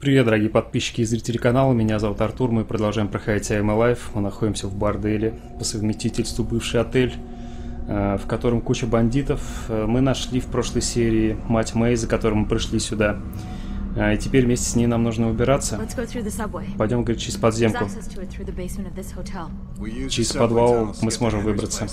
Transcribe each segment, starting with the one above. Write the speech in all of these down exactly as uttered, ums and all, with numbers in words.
Привет, дорогие подписчики и зрители канала, меня зовут Артур, мы продолжаем проходить ай эм Alive, мы находимся в борделе, по совместительству бывший отель, в котором куча бандитов. Мы нашли в прошлой серии мать Мэй, за которой мы пришли сюда, и теперь вместе с ней нам нужно убираться. Пойдем, говорит, через подземку. Через подвал мы сможем выбраться.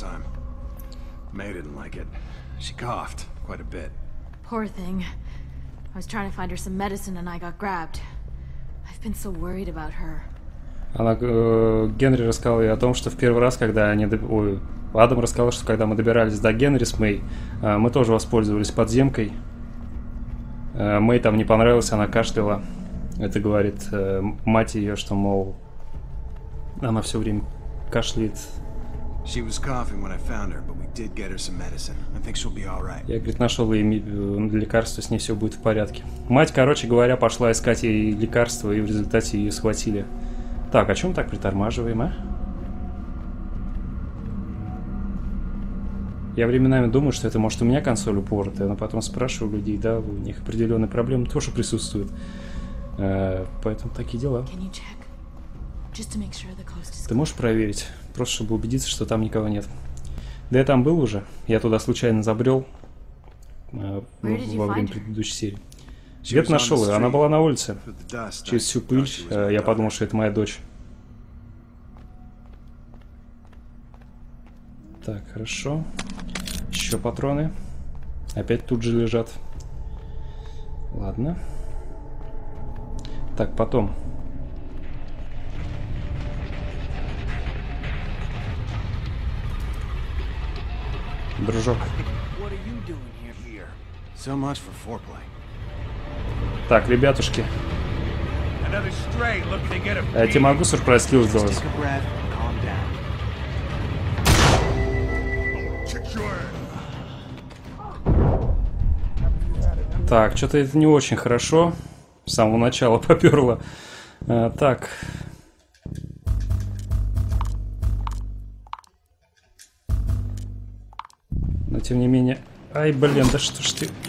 Poor thing. I was trying to find her some medicine and I got grabbed. I've been so worried about her. Она, э, Генри рассказал ей о том, что в первый раз, когда они... Ой, Адам рассказал, что когда мы добирались до Генри с Мэй, э, мы тоже воспользовались подземкой. Э, Мэй там не понравилось, она кашляла. Это говорит э, мать ее, что, мол, она все время кашляет. Я, говорит, нашел ей лекарство, с ней все будет в порядке. Мать, короче говоря, пошла искать ей лекарство, и в результате ее схватили. Так, о чем так притормаживаем, а? Я временами думаю, что это, может, у меня консоль упоротая, но потом спрашиваю людей, да, у них определенные проблемы тоже присутствуют. Э, поэтому такие дела. Ты можешь проверить? Просто чтобы убедиться, что там никого нет. Да я там был уже. Я туда случайно забрел э, во время предыдущей серии. Где-то нашел ее. Она была на улице. Через всю пыль э, я подумал, что это моя дочь. Так, хорошо. Еще патроны. Опять тут же лежат. Ладно. Так, потом. Дружок. Так, ребятушки. Я тебе могу сюрприз килл сделать? Так, что-то это не очень хорошо. С самого начала поперло. А, так. Но тем не менее... Ай, блин, да что ж ты...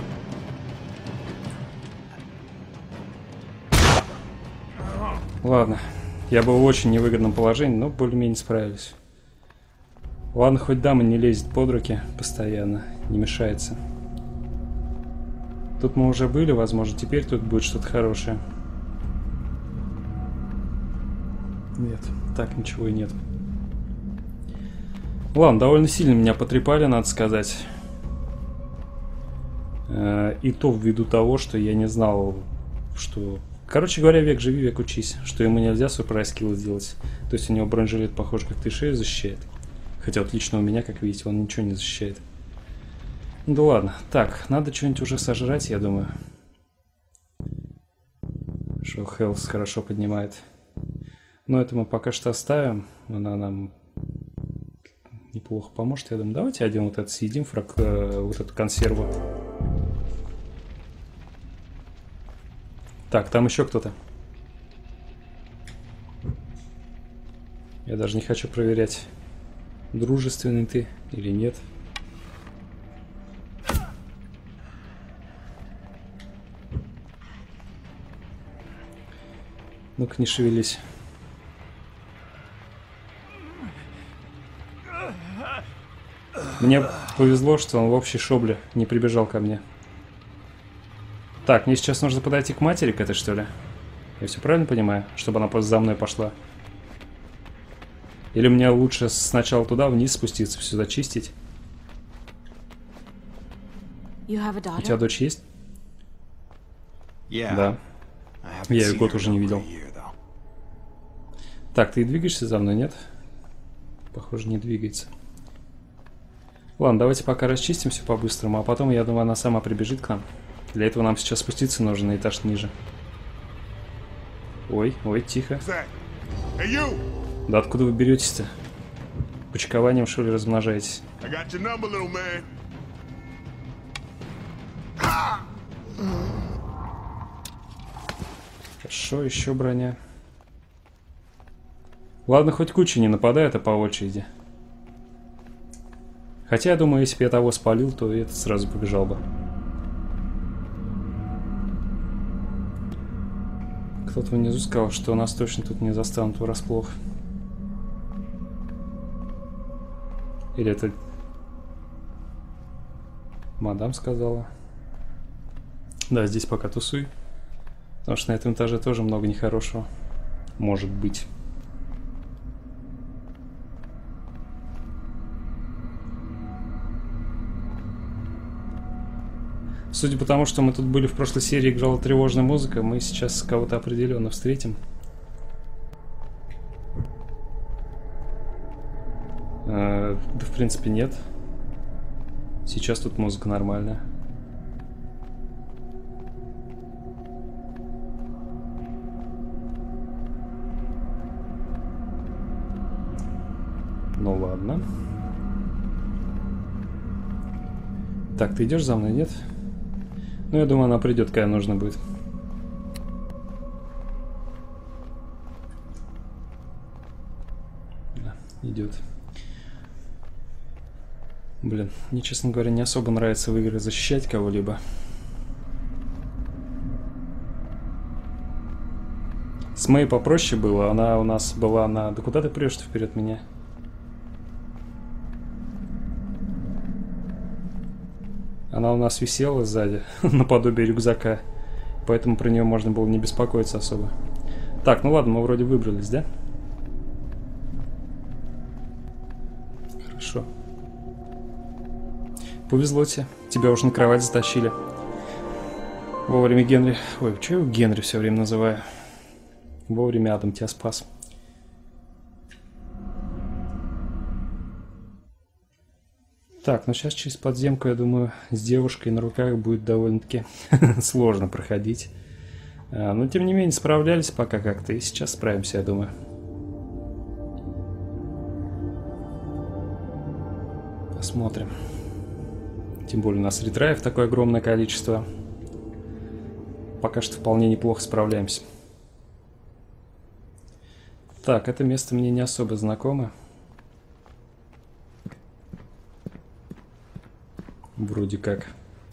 Ладно. Я был в очень невыгодном положении, но более-менее справились. Ладно, хоть дама не лезет под руки постоянно, не мешается. Тут мы уже были, возможно, теперь тут будет что-то хорошее. Нет, так ничего и нет. Ладно, довольно сильно меня потрепали, надо сказать. И то ввиду того, что я не знал, что... Короче говоря, век живи, век учись. Что ему нельзя сюрприз килл сделать. То есть у него бронежилет, похоже, как ты шею защищает. Хотя вот лично у меня, как видите, он ничего не защищает. Ну да ладно. Так, надо что-нибудь уже сожрать, я думаю. Что Хелс хорошо поднимает. Но это мы пока что оставим. Она нам... неплохо поможет, я думаю. Давайте один вот это съедим, фраг, э, вот эту консерву. Так, там еще кто-то. Я даже не хочу проверять, дружественный ты или нет. Ну-ка, не шевелись. Мне повезло, что он в общей шобле не прибежал ко мне. Так, мне сейчас нужно подойти к матери к этой, что ли? Я все правильно понимаю? Чтобы она просто за мной пошла. Или мне лучше сначала туда вниз спуститься, все зачистить? У тебя дочь есть? Да. Я ее год уже не видел. Так, ты двигаешься за мной, нет? Похоже, не двигается. Ладно, давайте пока расчистим все по-быстрому, а потом, я думаю, она сама прибежит к нам. Для этого нам сейчас спуститься нужно на этаж ниже. Ой, ой, тихо. Да откуда вы беретесь-то? Почкованием, что ли, размножаетесь? Хорошо, еще броня. Ладно, хоть куча не нападает, а по очереди. Хотя, я думаю, если бы я того спалил, то этот сразу побежал бы. Тот внизу сказал, что нас точно тут не застанут врасплох. Или это... Мадам сказала. Да, здесь пока тусуй. Потому что на этом этаже тоже много нехорошего. Может быть. Судя по тому, что мы тут были в прошлой серии, играла тревожная музыка, мы сейчас кого-то определенно встретим. А, да, в принципе, нет. Сейчас тут музыка нормальная. Ну ладно. Так, ты идешь за мной, нет? Ну, я думаю, она придет, когда нужно будет. Да, идет. Блин, мне, честно говоря, не особо нравится в игры защищать кого-либо. С Мэй попроще было. Она у нас была на... Да куда ты прешь-то вперед меня? Она у нас висела сзади, наподобие рюкзака. Поэтому про нее можно было не беспокоиться особо. Так, ну ладно, мы вроде выбрались, да? Хорошо. Повезло тебе. Тебя уже на кровать затащили. Вовремя Генри... Ой, что я его Генри все время называю? Вовремя Адам тебя спас. Так, ну сейчас через подземку, я думаю, с девушкой на руках будет довольно-таки сложно проходить. А, но тем не менее справлялись пока как-то, и сейчас справимся, я думаю. Посмотрим. Тем более у нас ретраев такое огромное количество. Пока что вполне неплохо справляемся. Так, это место мне не особо знакомо. Вроде как.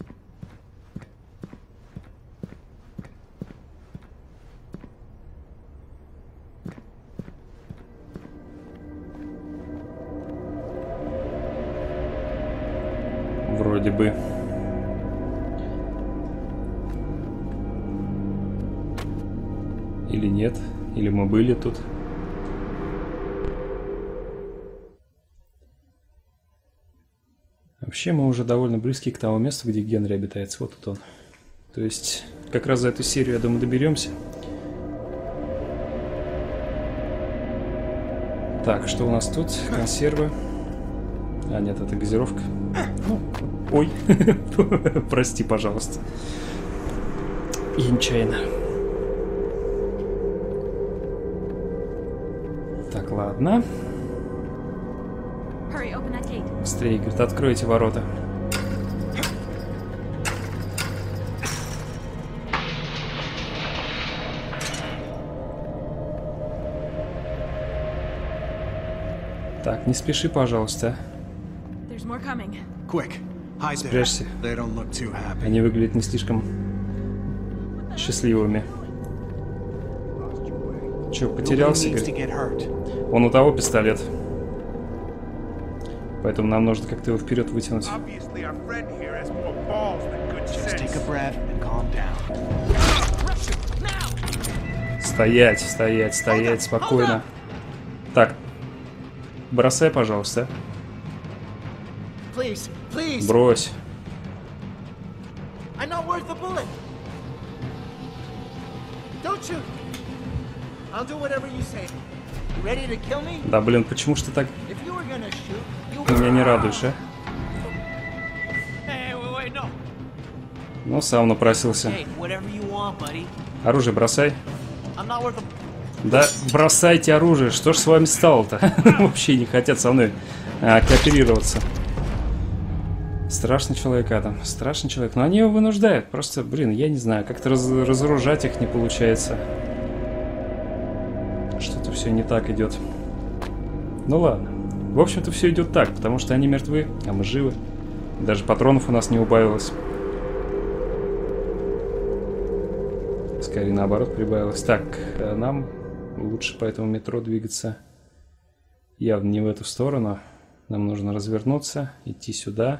Вроде бы. Или нет? Или мы были тут? Вообще мы уже довольно близки к тому месту, где Генри обитает. Вот тут он. То есть, как раз за эту серию, я думаю, доберемся. Так, что у нас тут? Консервы. А, нет, это газировка. Ну, ой. Прости, пожалуйста. Я нечаянно. Так, ладно. Быстрее, говорит, откройте ворота. Так, не спеши, пожалуйста. Спрячься. Они выглядят не слишком счастливыми. Че, потерялся, говорит? Он у того пистолет. Поэтому нам нужно как-то его вперед вытянуть. Стоять, стоять, стоять, спокойно. Так, бросай, пожалуйста. Брось. Да, блин, почему ж ты так меня не радуешь, а? Ну, сам напросился. Оружие бросай. Да, бросайте оружие. Что ж с вами стало-то? Вообще не хотят со мной а, кооперироваться. Страшный человек, Адам. Страшный человек. Но они его вынуждают. Просто, блин, я не знаю. Как-то раз, разоружать их не получается. Что-то все не так идет. Ну ладно. В общем-то, все идет так, потому что они мертвы, а мы живы. Даже патронов у нас не убавилось. Скорее наоборот прибавилось. Так, нам лучше по этому метро двигаться явно не в эту сторону. Нам нужно развернуться, идти сюда.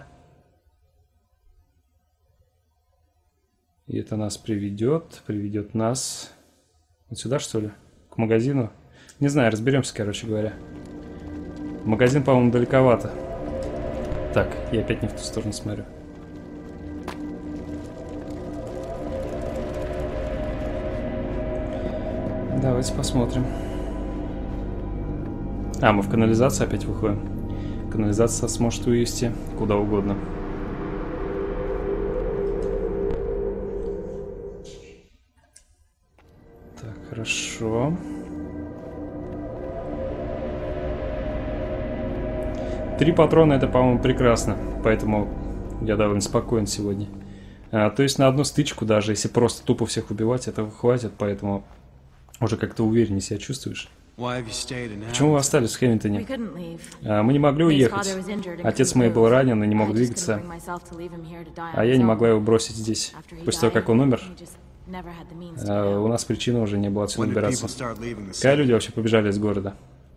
И это нас приведет, приведет нас вот сюда, что ли? К магазину? Не знаю, разберемся, короче говоря. Магазин, по-моему, далековато. Так, я опять не в ту сторону смотрю. Давайте посмотрим. А, мы в канализацию опять выходим. Канализация сможет увести куда угодно. Так, хорошо. Три патрона — это, по-моему, прекрасно. Поэтому я довольно спокоен сегодня. А, то есть на одну стычку, даже если просто тупо всех убивать, этого хватит. Поэтому уже как-то увереннее себя чувствуешь. Почему вы остались в Хэмптоне? А, мы не могли уехать. Отец мой был ранен и не мог двигаться. А я не могла его бросить здесь. После того, как он умер, а, у нас причины уже не было отсюда убираться. Когда люди вообще побежали из города?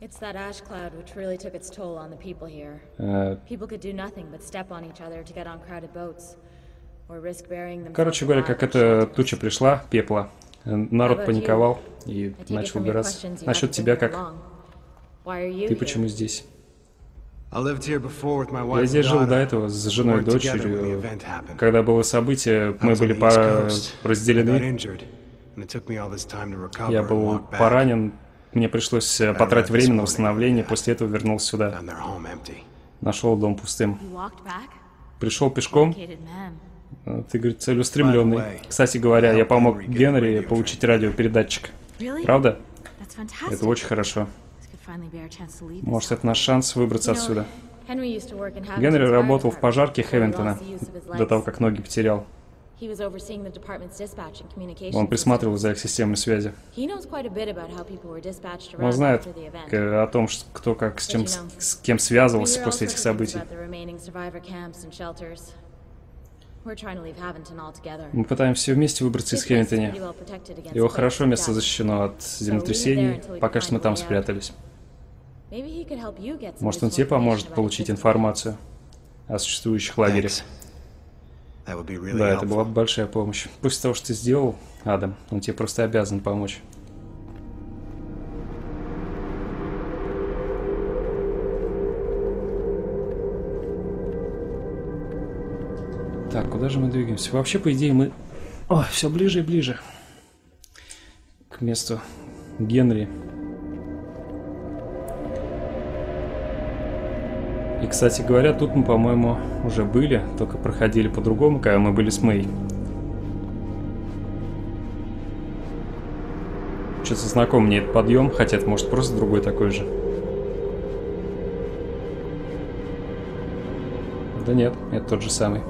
Короче говоря, как эта туча пришла, пепла, народ паниковал и начал убираться. Насчет тебя как? Ты почему здесь? Я здесь жил до этого с женой и дочерью. Когда было событие, мы были по... разделены. Я был поранен. Мне пришлось потратить время на восстановление, после этого вернулся сюда. Нашел дом пустым. Пришел пешком. Ты, говорит, целеустремленный. Кстати говоря, я помог Генри получить радиопередатчик. Правда? Это очень хорошо. Может, это наш шанс выбраться отсюда. Генри работал в пожарке Хэмптона до того, как ноги потерял. Он присматривал за их системой связи. Он знает о том, кто как с, чем, с кем связывался после этих событий. Мы пытаемся все вместе выбраться из Хэмптона. Его хорошо место защищено от землетрясений, пока что мы там спрятались. Может, он тебе поможет получить информацию о существующих лагерях. Да, это была бы большая помощь. После того, что ты сделал, Адам, он тебе просто обязан помочь. Так, куда же мы двигаемся? Вообще, по идее, мы... О, все ближе и ближе к месту Генри. И, кстати говоря, тут мы, по-моему, уже были, только проходили по-другому, когда мы были с Мэй. Что-то знаком мне этот подъем, хотя это может просто другой такой же. Да нет, это тот же самый.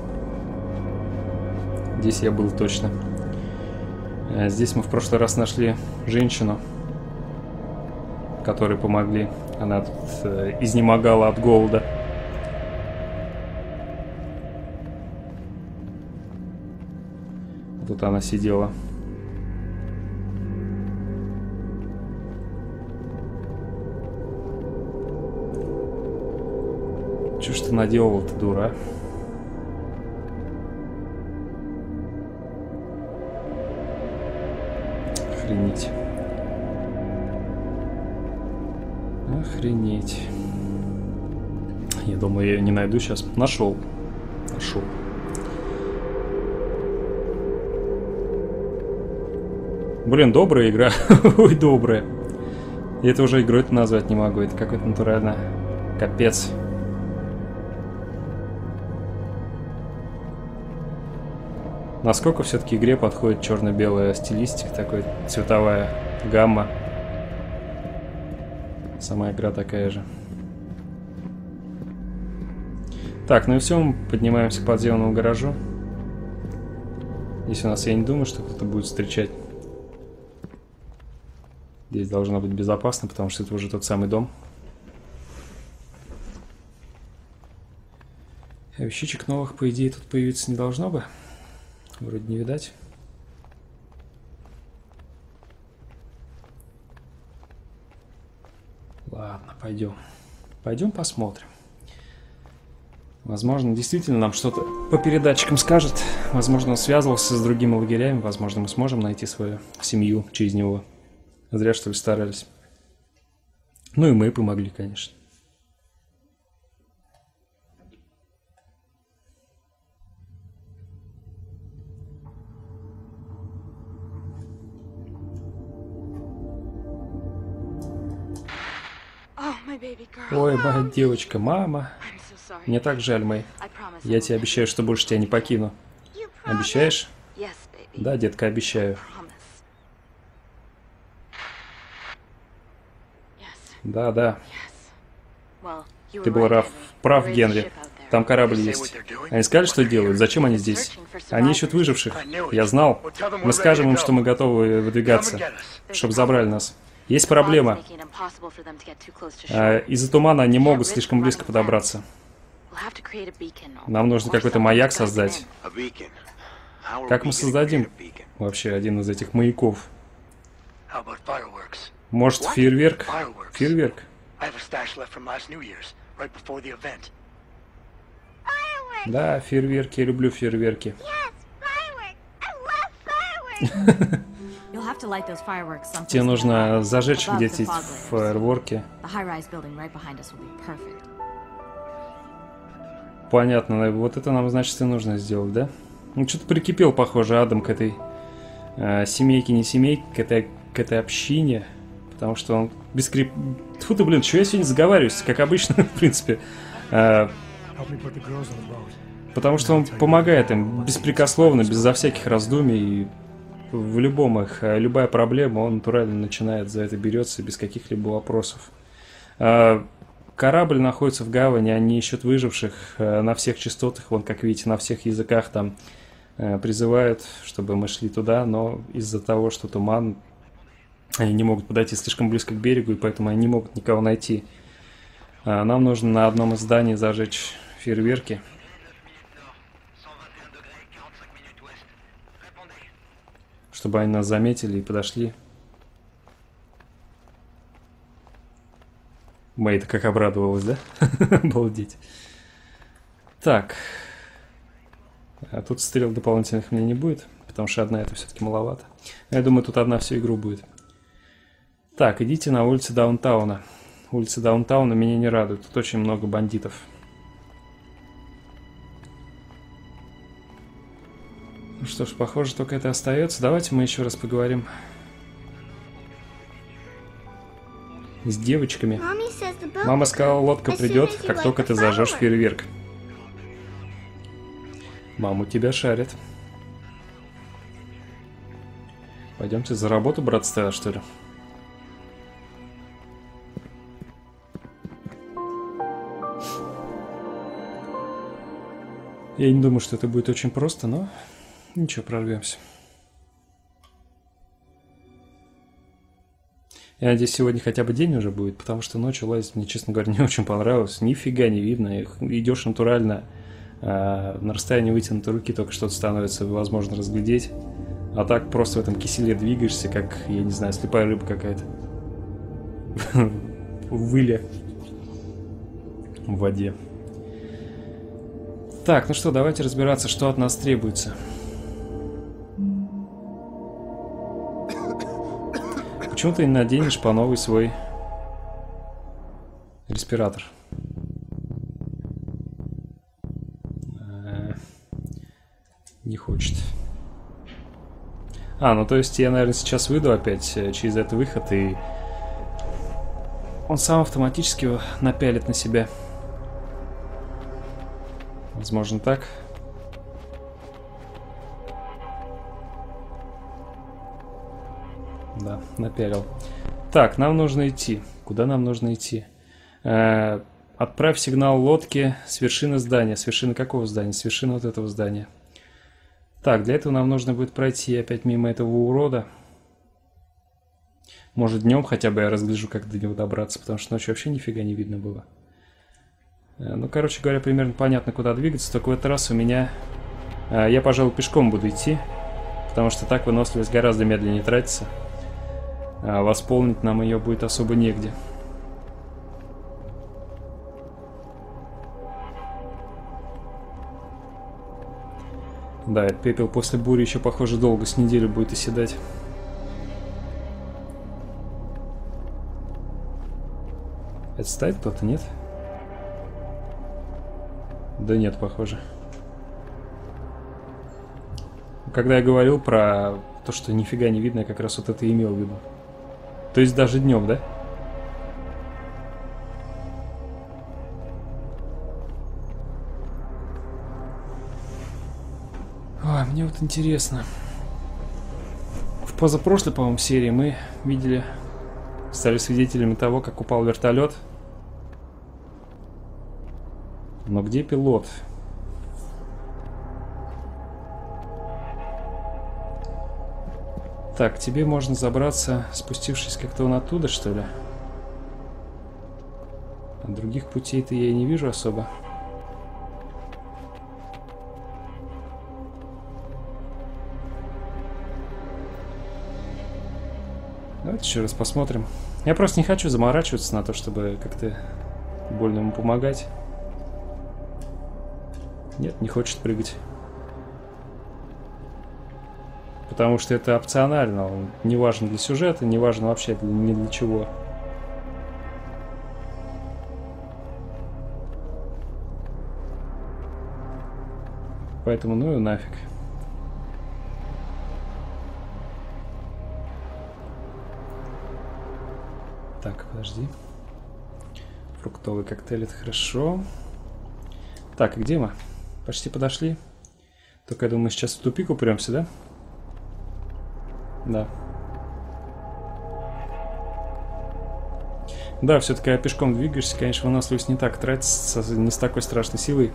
Здесь я был точно. А здесь мы в прошлый раз нашли женщину, которой помогли. Она тут э, изнемогала от голода. Тут она сидела. Чё ж ты наделала-то, дура? Охренеть. Охренеть. Я думаю, я ее не найду сейчас. Нашел. Нашел. Блин, добрая игра. Ой, добрая. И это уже игрой-то назвать не могу. Это какой-то натурально капец. Насколько все-таки игре подходит черно-белая стилистика, такой цветовая гамма. Сама игра такая же. Так, ну и все, мы поднимаемся к подземному гаражу. Здесь у нас, я не думаю, что кто-то будет встречать. Здесь должно быть безопасно, потому что это уже тот самый дом. А вещичек новых, по идее, тут появиться не должно бы. Вроде не видать. Пойдем. Пойдем посмотрим. Возможно, действительно нам что-то по передатчикам скажет. Возможно, он связывался с другими лагерями. Возможно, мы сможем найти свою семью через него. Зря, что ли, старались. Ну и мы помогли, конечно. Ой, моя девочка, мама. Мне так жаль, Мэй. Я тебе обещаю, что больше тебя не покину. Обещаешь? Да, детка, обещаю. Да, да. Ты был прав, прав, Генри. Там корабль есть. Они сказали, что делают? Зачем они здесь? Они ищут выживших. Я знал. Мы скажем им, что мы готовы выдвигаться, чтобы забрали нас. Есть проблема. А, из-за тумана они могут слишком близко подобраться. Нам нужно какой-то маяк создать. Как мы создадим вообще один из этих маяков? Может, фейерверк? Фейерверк? Да, фейерверки. Я люблю фейерверки. Тебе нужно зажечь где-то фейерверки. Понятно. Вот это нам, значит, и нужно сделать, да? Ну, что-то прикипел, похоже, Адам к этой э, семейке, не семейке, к этой, к этой общине. Потому что он бескрип... Тьфу ты, блин, что я сегодня заговариваюсь, как обычно, в принципе. Э, потому что он помогает им беспрекословно, безо всяких раздумий. В любом их, любая проблема, он натурально начинает за это берется, без каких-либо вопросов. Э, корабль находится в гавани, они ищут выживших э, на всех частотах, вон, как видите, на всех языках там э, призывают, чтобы мы шли туда, но из-за того, что туман, они не могут подойти слишком близко к берегу, и поэтому они не могут никого найти. Э, нам нужно на одном из зданий зажечь фейерверки. Чтобы они нас заметили и подошли. Мэй-то как обрадовалась, да? Обалдеть. Так. А тут стрел дополнительных у меня не будет, потому что одна это все-таки маловато. Я думаю, тут одна всю игру будет. Так, идите на улицу Даунтауна. Улица Даунтауна меня не радует. Тут очень много бандитов. Ну что ж, похоже, только это остается. Давайте мы еще раз поговорим с девочками. Мама сказала, лодка придет, как только ты зажжешь фейерверк. Мама, у тебя шарит. Пойдемте за работу, браться, что ли? Я не думаю, что это будет очень просто, но ничего, прорвемся. Я надеюсь, сегодня хотя бы день уже будет, потому что ночью лазить мне, честно говоря, не очень понравилось. Нифига не видно. Идешь натурально, а на расстоянии вытянутой руки только что-то становится возможно разглядеть. А так просто в этом киселе двигаешься, как, я не знаю, слепая рыба какая-то. В выле. В воде. Так, ну что, давайте разбираться, что от нас требуется. Почему ты не наденешь по новой свой респиратор? А, не хочет. А, ну то есть я, наверное, сейчас выйду опять через этот выход, и он сам автоматически его напялит на себя. Возможно, так. Да, напялил. Так, нам нужно идти. Куда нам нужно идти? Э, отправь сигнал лодке с вершины здания. С вершины какого здания? С вершины вот этого здания. Так, для этого нам нужно будет пройти опять мимо этого урода. Может, днем хотя бы я разгляжу, как до него добраться, потому что ночью вообще нифига не видно было. Э, ну, короче говоря, примерно понятно, куда двигаться. Только в этот раз у меня... Э, я, пожалуй, пешком буду идти, потому что так выносливость гораздо медленнее тратится. А восполнить нам ее будет особо негде. Да, этот пепел после бури еще, похоже, долго, с неделю будет оседать. Это стоит кто-то, нет? Да нет, похоже. Когда я говорил про то, что нифига не видно, я как раз вот это и имел в виду. То есть даже днем, да? Ой, мне вот интересно. В позапрошлой, по-моему, серии мы видели, стали свидетелями того, как упал вертолет. Но где пилот? Так, тебе можно забраться, спустившись как-то вон оттуда, что ли? А других путей-то я и не вижу особо. Давайте еще раз посмотрим. Я просто не хочу заморачиваться на то, чтобы как-то больно ему помогать. Нет, не хочет прыгать. Потому что это опционально. Он не важен для сюжета, не важен вообще для, ни для чего. Поэтому ну и нафиг. Так, подожди. Фруктовый коктейль, это хорошо. Так, и где мы? Почти подошли. Только я думаю, сейчас в тупик упремся, да? Да. Да, все-таки пешком двигаешься, конечно, выносливость не так тратится, не с такой страшной силой.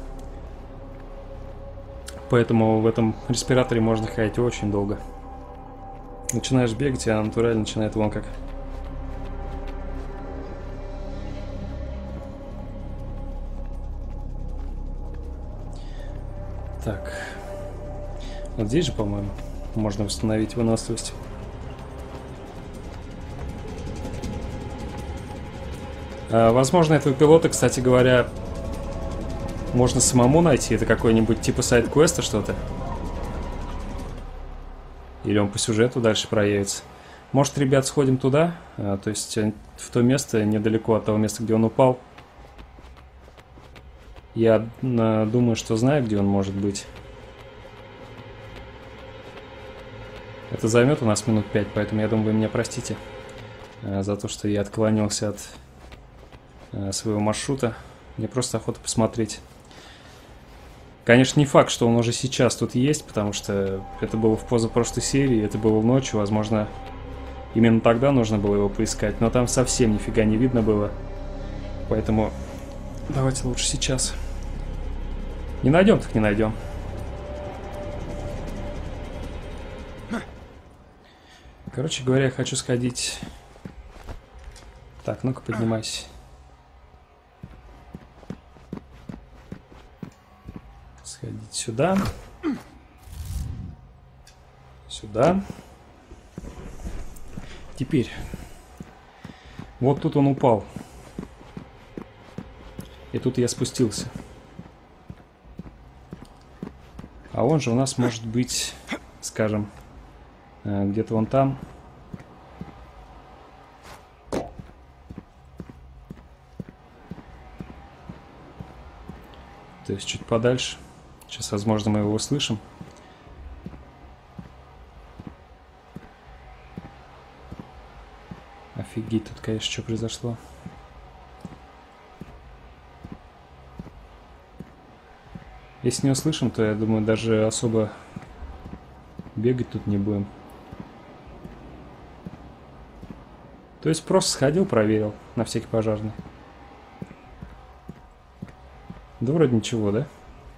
Поэтому в этом респираторе можно ходить очень долго. Начинаешь бегать, а натурально начинает вон как. Так. Вот здесь же, по-моему, можно восстановить выносливость. А, возможно, этого пилота, кстати говоря, можно самому найти. Это какой-нибудь типа сайд-квеста что-то. Или он по сюжету дальше проявится. Может, ребят, сходим туда? А, то есть в то место, недалеко от того места, где он упал. Я а, думаю, что знаю, где он может быть. Это займет у нас минут пять, поэтому я думаю, вы меня простите а, за то, что я отклонился от а, своего маршрута. Мне просто охота посмотреть. Конечно, не факт, что он уже сейчас тут есть, потому что это было в позапрошлой серии, это было ночью, возможно, именно тогда нужно было его поискать, но там совсем нифига не видно было, поэтому давайте лучше сейчас. Не найдем, так не найдем. Короче говоря, я хочу сходить... Так, ну-ка поднимайся. Сходить сюда. Сюда. Теперь. Вот тут он упал. И тут я спустился. А он же у нас может быть, скажем, где-то вон там. То есть чуть подальше. Сейчас, возможно, мы его услышим. Офигеть, тут, конечно, что произошло. Если не услышим, то, я думаю, даже особо бегать тут не будем. То есть просто сходил, проверил на всякий пожарный. Да вроде ничего, да?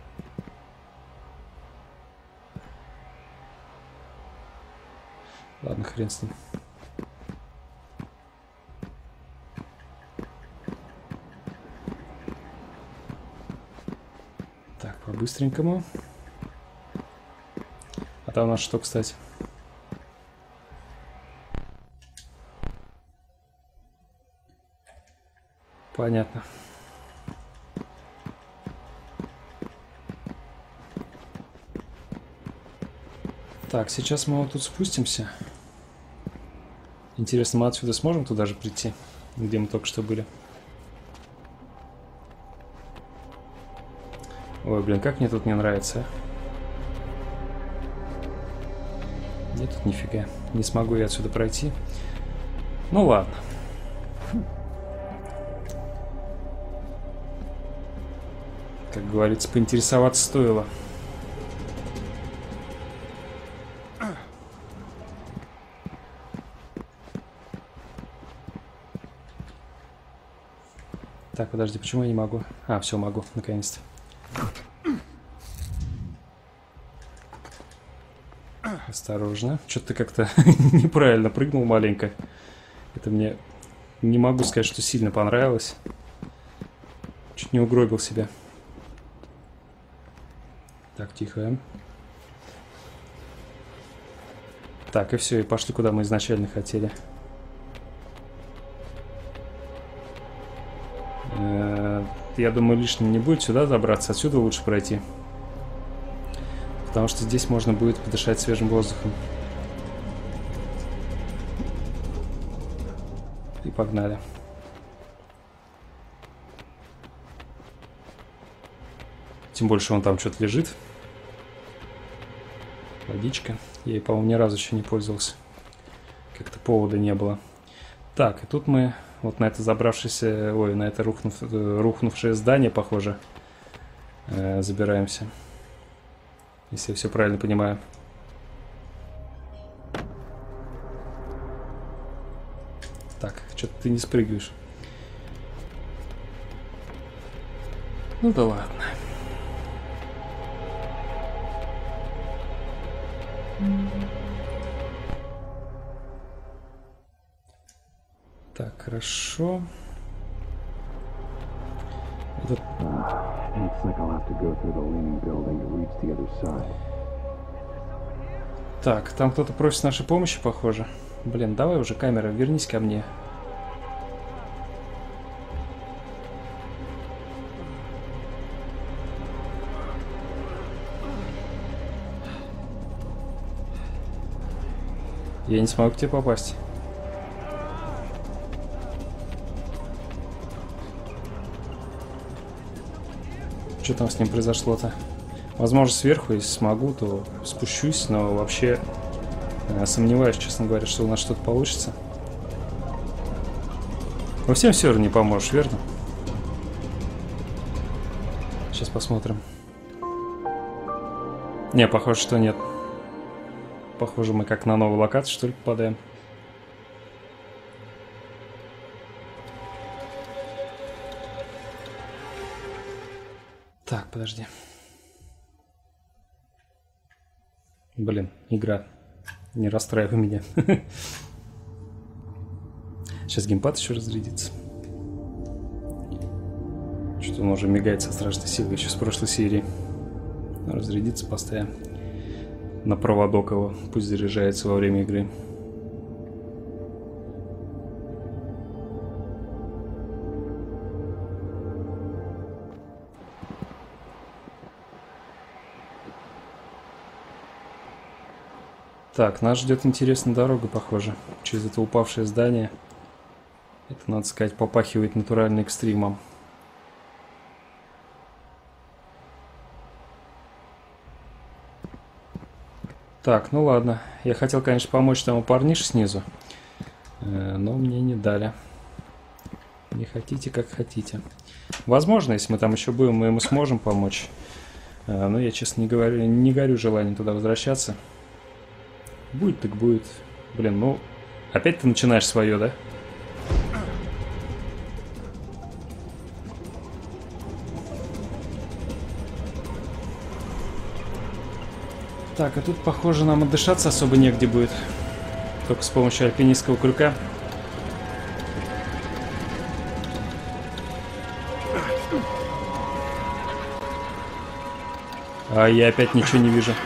Ладно, хрен с ним. Так, по-быстренькому. А там у нас что, кстати? Понятно. Так, сейчас мы вот тут спустимся. Интересно, мы отсюда сможем туда же прийти, где мы только что были? Ой, блин, как мне тут не нравится, а? Нет тут нифига. Не смогу я отсюда пройти. Ну ладно. Как говорится, поинтересоваться стоило. Так, подожди, почему я не могу? А, все, могу, наконец-то. Осторожно. Что-то ты как-то неправильно прыгнул маленько. Это мне не могу сказать, что сильно понравилось. Чуть не угробил себя. Так, тихо. Так, и все, и пошли, куда мы изначально хотели. Я думаю, лишним не будет сюда забраться. Отсюда лучше пройти. Потому что здесь можно будет подышать свежим воздухом. И погнали. Тем больше он там что-то лежит. Водичка. Я ей, по-моему, ни разу еще не пользовался. Как-то повода не было. Так, и тут мы вот на это забравшееся... Ой, на это рухнув, рухнувшее здание, похоже, э, забираемся. Если я все правильно понимаю. Так, что-то ты не спрыгиваешь. Ну да ладно. Так, хорошо. Этот... Так, там кто-то просит нашей помощи, похоже. Блин, давай уже, камера, вернись ко мне. Я не смогу к тебе попасть. Что там с ним произошло-то? Возможно, сверху, если смогу, то спущусь, но вообще э, сомневаюсь, честно говоря, что у нас что-то получится. Во всем все равно не поможешь, верно? Сейчас посмотрим. Не, похоже, что нет. Похоже, мы как на новую локацию, что ли, попадаем. Так, подожди. Блин, игра. Не расстраивай меня. Сейчас геймпад еще разрядится. Что-то он уже мигает со страшной силой еще с прошлой серии. Разрядится, поставим на проводок его. Пусть заряжается во время игры. Так, нас ждет интересная дорога, похоже. Через это упавшее здание. Это, надо сказать, попахивает натуральным экстримом. Так, ну ладно. Я хотел, конечно, помочь тому парнише снизу. Но мне не дали. Не хотите, как хотите. Возможно, если мы там еще будем, мы ему сможем помочь. Но я, честно, не говорю, не горю желанием туда возвращаться. Будет так будет. Блин, ну... Опять ты начинаешь свое, да? Так, а тут, похоже, нам отдышаться особо негде будет. Только с помощью альпинистского крюка. А я опять ничего не вижу.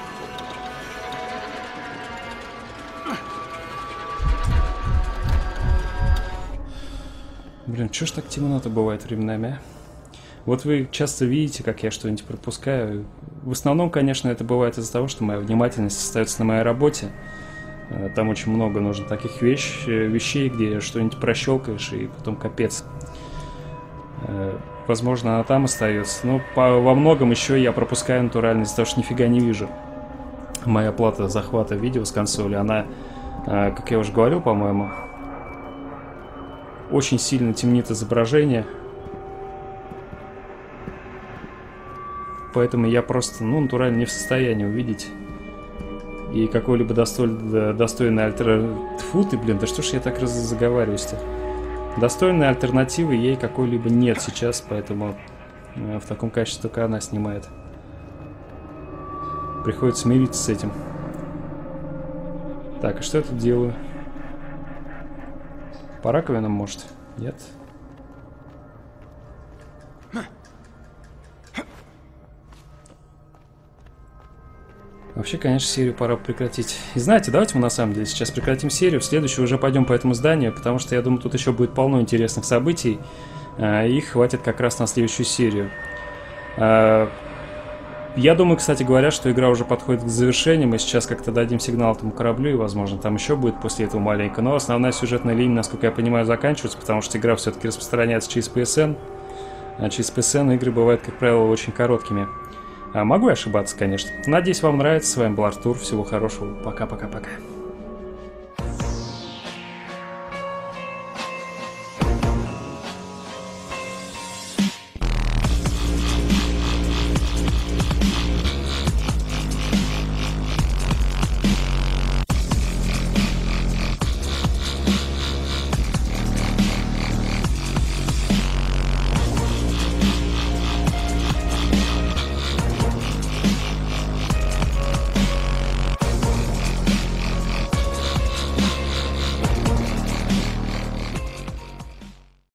Блин, чё ж так темно-то бывает временами, а? Вот вы часто видите, как я что-нибудь пропускаю. в основном, конечно, это бывает из-за того, что моя внимательность остается на моей работе. Там очень много нужно таких вещ, вещей, где что-нибудь прощелкаешь, и потом капец. Возможно, она там остается. Но по, во многом еще я пропускаю натурально из-за того, что нифига не вижу. Моя плата захвата видео с консоли, она, как я уже говорил, по-моему, очень сильно темнит изображение. Поэтому я просто, ну, натурально не в состоянии увидеть и какой-либо достойный, достойный альтернативы. Фу ты, блин, да что ж я так раз заговариваюсь-то? Достойной альтернативы ей какой-либо нет сейчас, поэтому э, в таком качестве только она снимает. Приходится смириться с этим. Так, а что я тут делаю? По раковинам, может? Нет? Вообще, конечно, серию пора прекратить. И знаете, давайте мы на самом деле сейчас прекратим серию. В следующую уже пойдем по этому зданию, потому что я думаю, тут еще будет полно интересных событий. Их хватит как раз на следующую серию. Я думаю, кстати говоря, что игра уже подходит к завершению. Мы сейчас как-то дадим сигнал этому кораблю, и, возможно, там еще будет после этого маленько. Но основная сюжетная линия, насколько я понимаю, заканчивается, потому что игра все-таки распространяется через пи эс эн. А через пи эс эн игры бывают, как правило, очень короткими. А могу ошибаться, конечно. Надеюсь, вам нравится. С вами был Артур. Всего хорошего. Пока-пока-пока.